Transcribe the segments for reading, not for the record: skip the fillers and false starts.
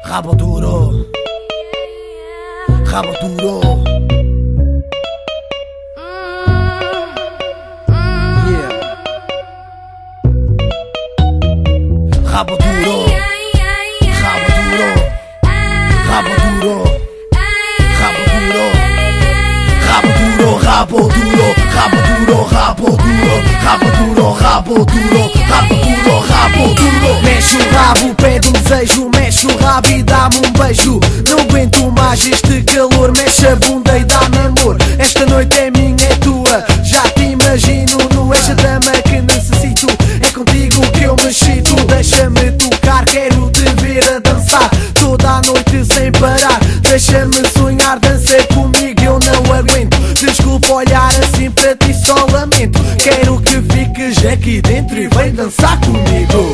Rabo duro, rabo duro. Yeah. Rabo duro, rabo duro, rabo duro, rabo duro, rabo duro, rabo duro, rabo duro, rabo duro, rabo duro, rabo duro, rabo duro, rabo duro. Mexe o rabo, pede um desejo, mexe o rabo e dá-me um beijo. Não aguento mais este calor, mexe a bunda e dá-me amor. Esta noite é minha, é tua, já te imagino no eixo da dama que necessito. É contigo que eu me excito, deixa-me tocar, quero te ver a dançar toda a noite sem parar. Deixa-me sonhar, dança comigo, eu não aguento. Desculpa olhar assim para ti, só lamento. Quero que fiques aqui dentro e vem dançar comigo.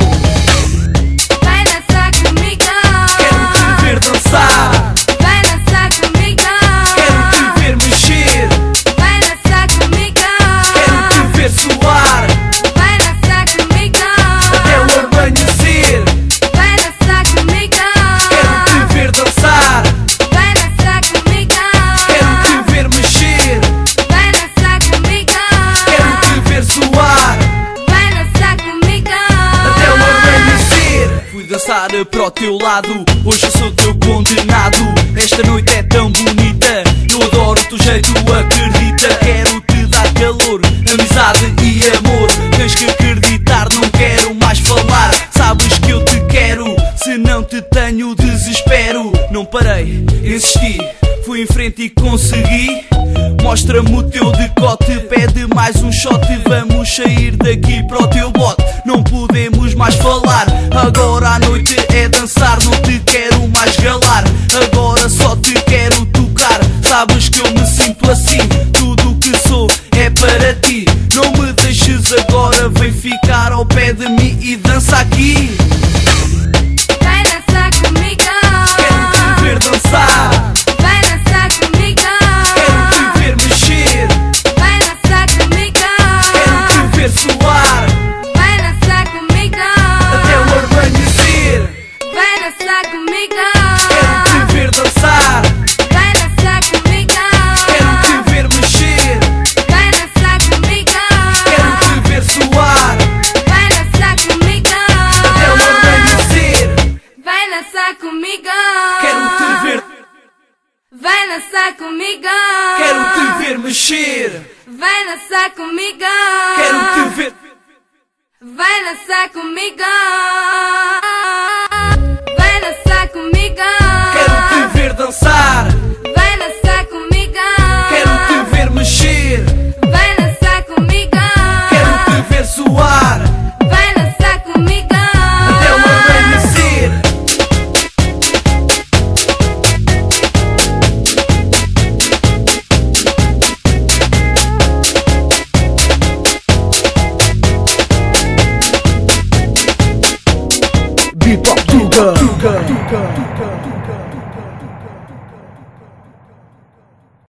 Vai dançar comigo. Quero te ver dançar. Vai dançar comigo. Quero te ver mexer. Vai dançar comigo. Quero te ver suar Vai dançar comigo. até o amanhecer. Vai dançar comigo. Quero te ver dançar. Vai dançar comigo. Quero te ver mexer. Vai dançar comigo. Quero te ver suar Vai dançar comigo. até o amanhecer. Fui dançar para o teu lado, hoje eu sou teu condenado. Esta noite é tão bonita, eu adoro o teu jeito, acredita. Quero te dar calor, amizade e amor. Tens que acreditar, não quero mais falar. Sabes que eu te quero, se não te tenho desespero. Não parei, insisti, fui em frente e consegui. Mostra-me o teu decote, pede mais um shot. Vamos sair daqui para o teu bote. Não podemos mais falar, agora a noite é dançar. Não te quero mais galar, agora só te quero tocar. Sabes que eu me sinto assim, tudo o que sou é para ti. Não me deixes agora, vem ficar ao pé de mim e dança aqui. Vai dançar comigo. Quero te ver dançar. Vai dançar comigo. Quero te ver mexer. Vai dançar comigo. Quero te ver suar Vai dançar comigo. até o amanhecer. Vai dançar comigo. Quero te ver dançar. Vai dançar comigo. Quero te ver mexer. Vai dançar comigo. Quero te ver suar Vai dançar comigo. até o amanhecer. Vai dançar comigo. Quero te ver, Vai dançar comigo. quero te ver mexer. Vai dançar comigo. Quero te ver, Vai dançar comigo. Vai dançar comigo. quero te ver dançar. Vai dançar comigo. Quero te ver mexer. Vai dançar comigo. Quero te ver suar Vai dançar comigo. até o amanhecer. Bebop Tuga.